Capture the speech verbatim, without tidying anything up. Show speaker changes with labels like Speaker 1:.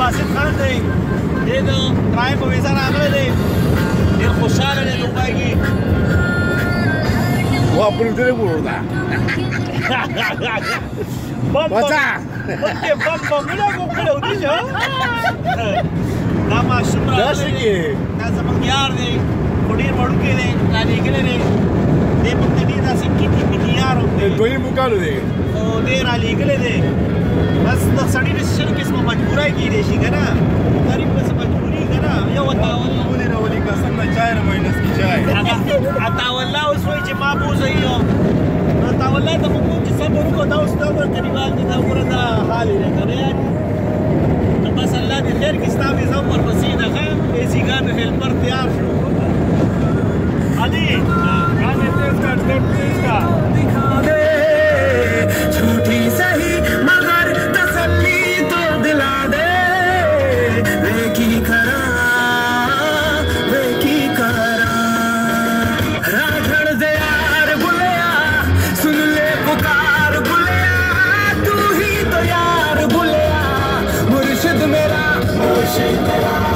Speaker 1: बासित खान दे ये तो ट्राई को वैसा नागले दे ये खुशहाल है दुबई की
Speaker 2: वो अपन तेरे बोल रहा
Speaker 1: बम बचा बच्चे बम बम मिला को मिला उठी जो ना माशूम रहा
Speaker 2: है
Speaker 1: ना समझ यार दे थोड़ी मड़ू के दे ना निकले रे दे पत्ते दी ना सिक्की की की यार होते
Speaker 2: दो ही मुकाल दे
Speaker 1: ओ दे ना निकले दे बस तो सड़ी डिसीजन किस में मजबूराई की देशी का ना गरीब बस मजबूरी का ना ये वतावल्ला बोले ना वाली कसम ना चाय ना माइनस की चाय अतावल्ला उस वही जमा पूछ रही हो अतावल्ला तो मुझे जिससे बोलूं को था उसका वो करीबाल के था पूरा था हाल ही रहता है तो बस अल्लाह ने खैर किस्ता में सब पर मसीदा है ऐसी गाने हेल्पर तैयार शो अली गाने तेज का तेज का दिखा दे झूठी सही मगर तसल्ली तो दिला दे वे की करा वे की करा राधड़ दे यार बुलिया सुन ले पुकार बुलिया तू ही तो यार बुलिया मुर्शिद मेरा मुर्शिद मेरा